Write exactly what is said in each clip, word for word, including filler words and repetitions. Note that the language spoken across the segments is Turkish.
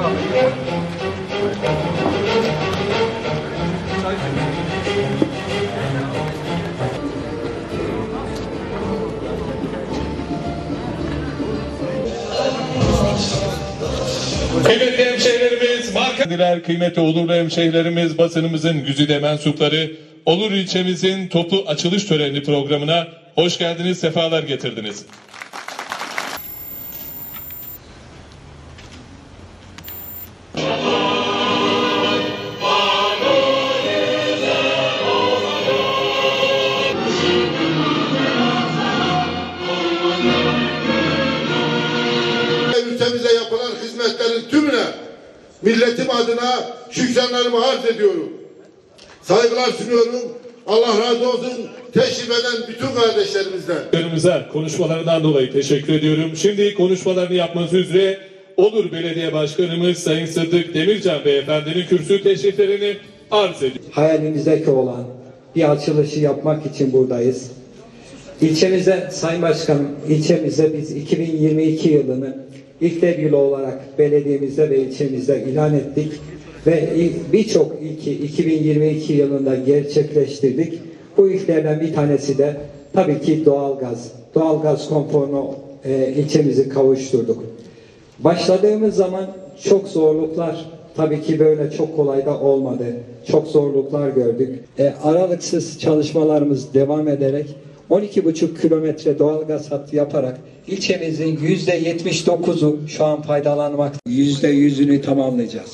Kıymetli hemşehrilerimiz, markadiler, kıymetli Olurlu hemşehrilerimiz, basınımızın güzide mensupları, Olur ilçemizin toplu açılış töreni programına hoş geldiniz, sefalar getirdiniz. Ülkemize yapılan hizmetlerin tümüne milletim adına şükranlarımı arz ediyorum. Saygılar sunuyorum. Allah razı olsun teşrif eden bütün kardeşlerimizden. Konuşmalarından dolayı teşekkür ediyorum. Şimdi konuşmalarını yapması üzere Olur Belediye Başkanımız Sayın Sıddık Demircan Beyefendi'nin kürsü teşriflerini arz ediyor. Hayalimizdeki olan bir açılışı yapmak için buradayız. İlçemize, Sayın Başkanım, ilçemize biz iki bin yirmi iki yılını İlkler Yılı olarak belediyemizde ve ilçemizde ilan ettik. Ve birçok ilki iki bin yirmi iki yılında gerçekleştirdik. Bu ilklerden bir tanesi de tabii ki doğalgaz. Doğalgaz konforunu e, ilçemizi kavuşturduk. Başladığımız zaman çok zorluklar, tabii ki böyle çok kolay da olmadı. Çok zorluklar gördük. E, aralıksız çalışmalarımız devam ederek on iki buçuk kilometre doğalgaz hattı yaparak ilçemizin yüzde yetmiş dokuzu şu an faydalanmakta. yüzde yüzünü tamamlayacağız.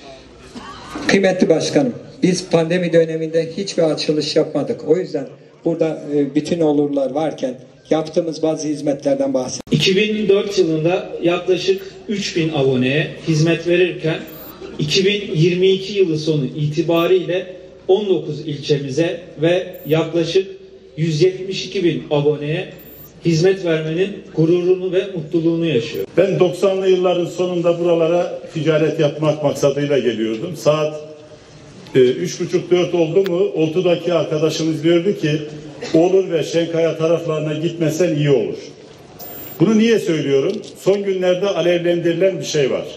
Kıymetli başkanım, biz pandemi döneminde hiçbir açılış yapmadık. O yüzden burada e, bütün olurlar varken yaptığımız bazı hizmetlerden bahsedelim. iki bin dört yılında yaklaşık üç bin aboneye hizmet verirken iki bin yirmi iki yılı sonu itibariyle on dokuz ilçemize ve yaklaşık yüz yetmiş iki bin aboneye hizmet vermenin gururunu ve mutluluğunu yaşıyor. Ben doksanlı yılların sonunda buralara ticaret yapmak maksadıyla geliyordum. Saat e, üç buçuk dört oldu mu Oltu'daki arkadaşımız diyordu ki Olur ve Şenkaya taraflarına gitmesen iyi olur. Bunu niye söylüyorum? Son günlerde alevlendirilen bir şey var.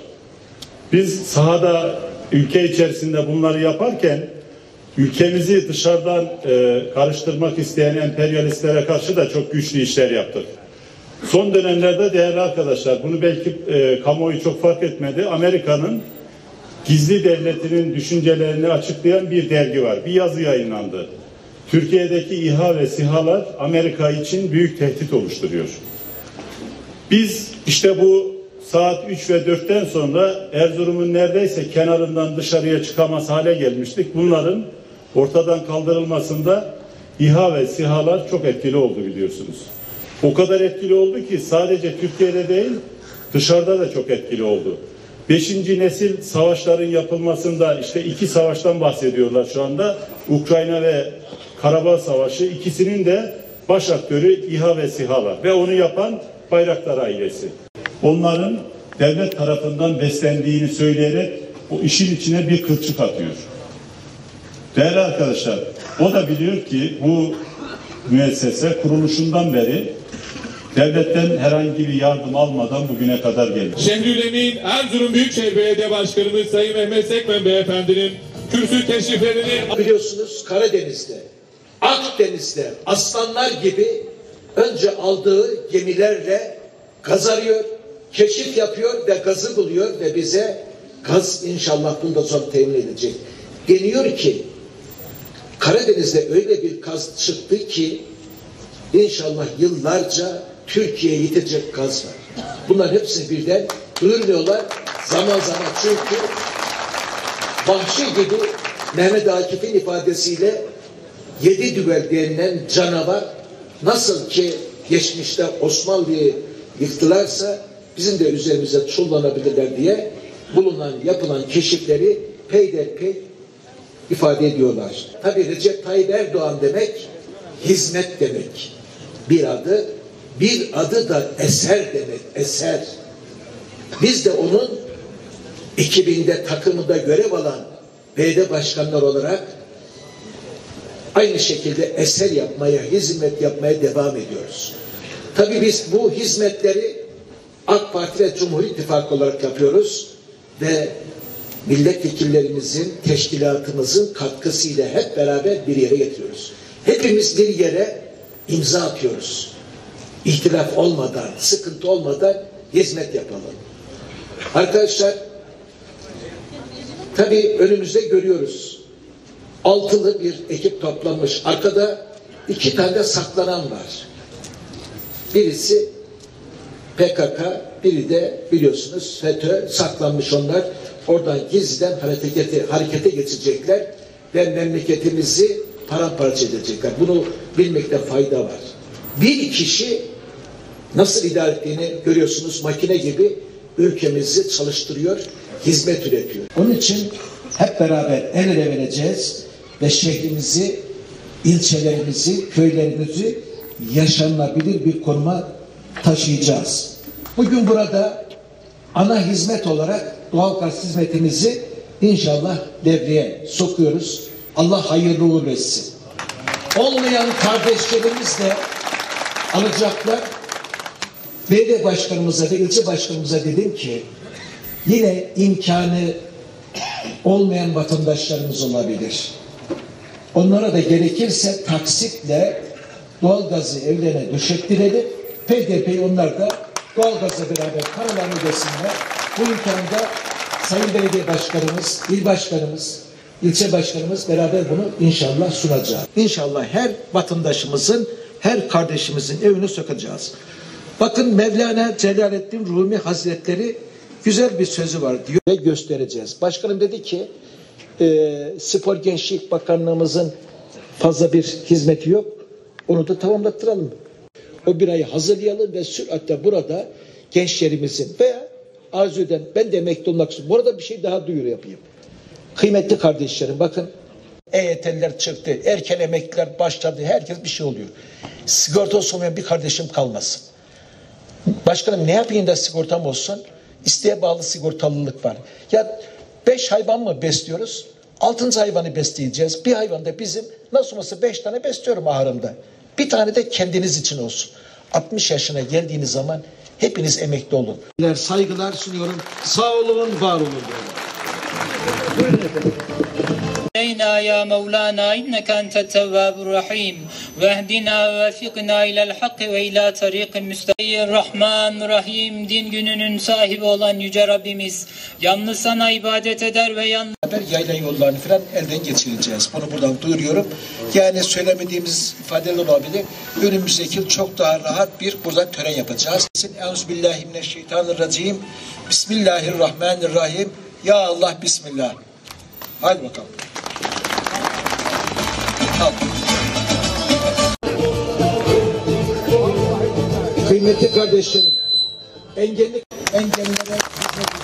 Biz sahada ülke içerisinde bunları yaparken ülkemizi dışarıdan e, karıştırmak isteyen emperyalistlere karşı da çok güçlü işler yaptık. Son dönemlerde değerli arkadaşlar, bunu belki e, kamuoyu çok fark etmedi. Amerika'nın gizli devletinin düşüncelerini açıklayan bir dergi var. Bir yazı yayınlandı. Türkiye'deki İHA ve SİHA'lar Amerika için büyük tehdit oluşturuyor. Biz işte bu saat üç ve dörtten sonra Erzurum'un neredeyse kenarından dışarıya çıkamaz hale gelmiştik. Bunların ortadan kaldırılmasında İHA ve SİHA'lar çok etkili oldu biliyorsunuz. O kadar etkili oldu ki sadece Türkiye'de değil dışarıda da çok etkili oldu. Beşinci nesil savaşların yapılmasında işte iki savaştan bahsediyorlar şu anda. Ukrayna ve Karabağ Savaşı, ikisinin de baş aktörü İHA ve SİHA'lar ve onu yapan Bayraktar ailesi. Onların devlet tarafından beslendiğini söyleyerek o işin içine bir kılçık atıyor. Değerli arkadaşlar, o da biliyor ki bu müessese kuruluşundan beri devletten herhangi bir yardım almadan bugüne kadar geldi. Şemdülemin Erzurum Büyükşehir Belediye Başkanımız Sayın Mehmet Sekmen Beyefendi'nin kürsü teşriflerini... Biliyorsunuz Karadeniz'de, Akdeniz'de aslanlar gibi önce aldığı gemilerle gaz arıyor, keşif yapıyor ve gazı buluyor ve bize gaz inşallah bundan sonra temin edecek. Deniyor ki Karadeniz'de öyle bir gaz çıktı ki inşallah yıllarca Türkiye'ye yetecek gaz var. Bunlar hepsini birden duyurmuyorlar zaman zaman çünkü vahşi gibi Mehmet Akif'in ifadesiyle yedi düvel denilen canavar nasıl ki geçmişte Osmanlı'yı yıktılarsa bizim de üzerimize çullanabilirler diye bulunan yapılan keşifleri peyderpey ifade ediyorlar. Tabii Recep Tayyip Erdoğan demek hizmet demek. Bir adı, bir adı da eser demek, eser. Biz de onun iki binde takımında görev alan belediye başkanlar olarak aynı şekilde eser yapmaya, hizmet yapmaya devam ediyoruz. Tabii biz bu hizmetleri AK Parti ve Cumhur İttifakı olarak yapıyoruz. ve milletvekillerimizin, teşkilatımızın katkısıyla hep beraber bir yere getiriyoruz. Hepimiz bir yere imza atıyoruz. İhtilaf olmadan, sıkıntı olmadan hizmet yapalım. Arkadaşlar, tabii önümüzde görüyoruz. Altılı bir ekip toplanmış. Arkada iki tane saklanan var. Birisi P K K, biri de biliyorsunuz FETÖ, saklanmış onlar. Oradan gizliden harekete, harekete geçecekler ve memleketimizi paramparça edecekler. Bunu bilmekte fayda var. Bir kişi nasıl idare ettiğini görüyorsunuz, makine gibi ülkemizi çalıştırıyor, hizmet üretiyor. Onun için hep beraber el ele vereceğiz ve şehrimizi, ilçelerimizi, köylerimizi yaşanılabilir bir konuma taşıyacağız. Bugün burada ana hizmet olarak doğalgaz hizmetimizi inşallah devreye sokuyoruz. Allah hayırlı uğurlu etsin. Olmayan kardeşlerimiz de alacaklar. Belediye başkanımıza ve ilçe başkanımıza dedim ki yine imkanı olmayan vatandaşlarımız olabilir. Onlara da gerekirse taksitle doğalgazı evlerine döşettirelim. P D P'yi onlar da doğalgazla beraber paralarını ödesinler. Bu imkanda Sayın Belediye Başkanımız, İl Başkanımız, İlçe Başkanımız beraber bunu inşallah sunacağız. İnşallah her vatandaşımızın, her kardeşimizin evine sokacağız. Bakın Mevlana Celaleddin Rumi Hazretleri güzel bir sözü var diyor ve göstereceğiz. Başkanım dedi ki e, Spor Gençlik Bakanlığımızın fazla bir hizmeti yok. Onu da tamamlattıralım. O bir ayı hazırlayalım ve süratle burada gençlerimizin veya arzu eden, ben de emekli olmak istiyorum. Burada bir şey daha duyuru yapayım. Kıymetli kardeşlerim bakın, E Y T'liler çıktı, erken emekliler başladı, herkes bir şey oluyor. Sigortası olmayan bir kardeşim kalmasın. Başkanım ne yapayım da sigortam olsun? İsteğe bağlı sigortalılık var. Ya beş hayvan mı besliyoruz? Altıncı hayvanı besleyeceğiz. Bir hayvan da bizim, nasıl olsa beş tane besliyorum ahırımda. Bir tane de kendiniz için olsun. altmış yaşına geldiğiniz zaman hepiniz emekli olun. Saygılar sunuyorum. Sağ olun, var olun. Buyurun efendim. علينا يا مولانا إنك أنت التواب الرحيم واهدنا ووفقنا إلى الحق وإلى طريق المستقيم الرحمن الرحيم din gününün sahibi olan Yüce Rabbimiz yalnız sana ibadet eder ve yalnız yayla yollarını falan elden geçireceğiz. Bunu buradan duyuruyorum. Yani söylemediğimiz ifadeler olabilir. Önümüzdeki yıl çok daha rahat bir burada tören yapacağız. Euzubillahimineşşeytanirracim. Bismillahirrahmanirrahim. Ya Allah Bismillah. Hadi bakalım. Kıymetli kardeşlerim, engelli engellilere hizmet